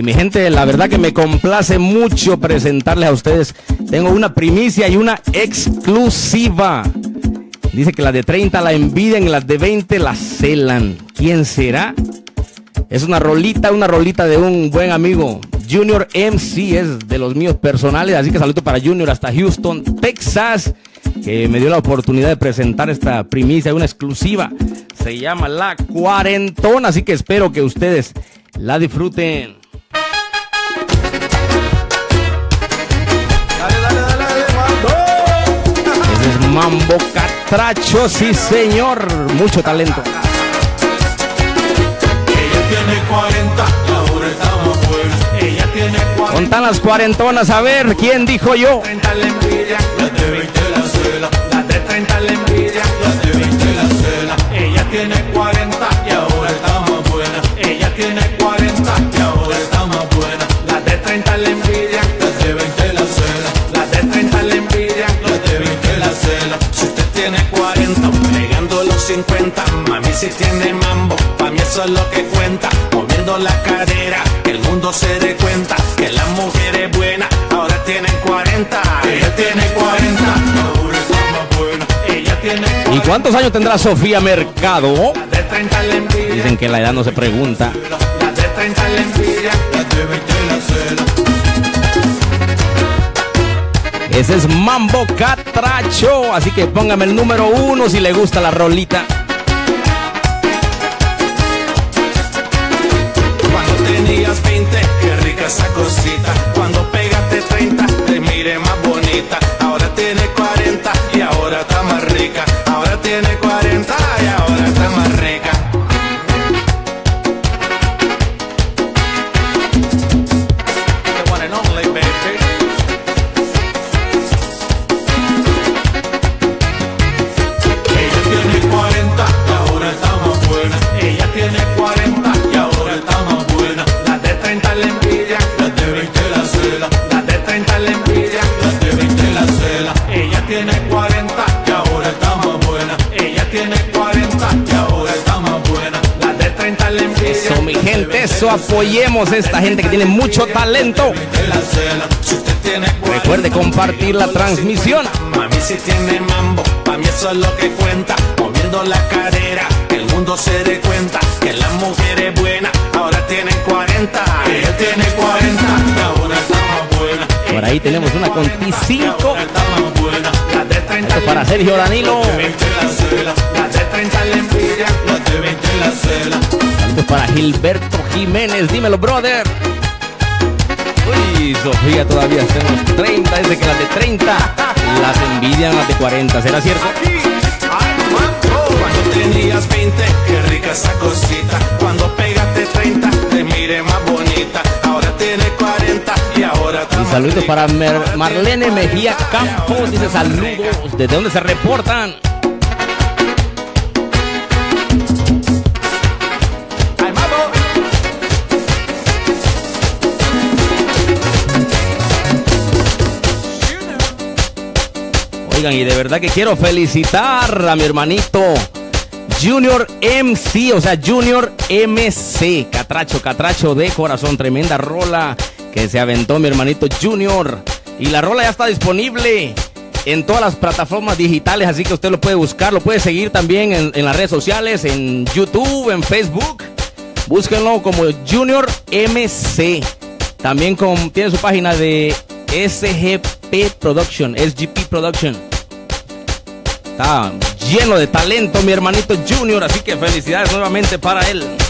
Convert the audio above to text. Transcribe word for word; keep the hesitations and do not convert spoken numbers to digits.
Y mi gente, la verdad que me complace mucho presentarles a ustedes. Tengo una primicia y una exclusiva. Dice que las de treinta la envidian y las de veinte la celan. ¿Quién será? Es una rolita, una rolita de un buen amigo. Junior M C es de los míos personales. Así que saludo para Junior hasta Houston, Texas, que me dio la oportunidad de presentar esta primicia, una exclusiva. Se llama La Cuarentona. Así que espero que ustedes la disfruten. Mambo Catracho, sí señor, mucho talento. Ella tiene cuarenta y ahora estamos fuera. Ella tiene cuarenta. Contan las cuarentonas, a ver, ¿quién dijo yo? treinta la envidia, las de veinte la cela. Las de treinta la envidia, las de veinte la cela. Ella tiene cuarenta y ahora estamos buena. Ella tiene cuarenta y ahora estamos buena. Las de treinta la envidia, las de veinte la cela. Las de treinta la envidia, las de veinte la cela. Si usted tiene cuarenta, pegando los cincuenta, mami si tiene mambo, pa' mí eso es lo que cuenta. Moviendo la cadera, que el mundo se dé cuenta que la mujer es buena, ahora tienen cuarenta. Ella tiene cuarenta, ahora está más buena. Ella tiene cuarenta. ¿Y cuántos años tendrá Sofía Mercado? Las de treinta la envidia. Dicen que la edad no se pregunta. Las de treinta la envidia, las de veinte la cela. Ese es Mambo Catracho, así que póngame el número uno si le gusta la rolita. Cuando tenías veinte, qué rica esa cosita. Cuando pegaste treinta, te mire más bonita. Ahora tiene cuarenta y ahora está más rica. Ahora tiene cuarenta y ahora está más rica. The one and only, baby. Ella tiene cuarenta y ahora está más buena. Ella tiene cuarenta y ahora está más buena. Las de treinta la envidia, las de veinte la cela. Las de treinta la envidia, las de veinte la cela. Ella tiene cuarenta y ahora está más buena. Ella tiene cuarenta y ahora está más buena. Las de treinta la envidia. Eso, mi gente, eso, apoyemos a esta gente que tiene mucho talento. Si usted tiene cuarenta, Recuerde compartir la transmisión. mami si tiene mambo, pa' mí eso es lo que cuenta. Moviendo la cadera, que el mundo se dé cuenta que la mujer es buena, ahora tienen cuarenta. Ella tiene cuarenta y ahora está más buena. Por ahí tenemos una con T cinco. Está más buena. Las de treinta Esto para Sergio Danilo. las de veinte la cela. Las de treinta la envidia, las de veinte la cela. Esto para Gilberto Jiménez, dímelo, brother. Uy, Sofía todavía está en los treinta, desde que las de treinta las envidian las de cuarenta, ¿será cierto? Cuando tenías veinte, qué rica esa cosita. Cuando pegaste treinta, te mire más bonita. Ahora tiene cuarenta y ahora está Y más saludos rica. para Mer Marlene Mejía Campos, dice saludos. ¿Desde dónde se reportan? Ay, mambo. Oigan, y de verdad que quiero felicitar a mi hermanito Junior M C, o sea, Junior M C, Catracho, Catracho de corazón, tremenda rola que se aventó mi hermanito Junior. Y la rola ya está disponible en todas las plataformas digitales, así que usted lo puede buscar, lo puede seguir también en, en las redes sociales, en YouTube, en Facebook. Búsquenlo como Junior M C. También con, tiene su página de S G P Production, S G P Production. Está lleno de talento mi hermanito Junior, así que felicidades nuevamente para él.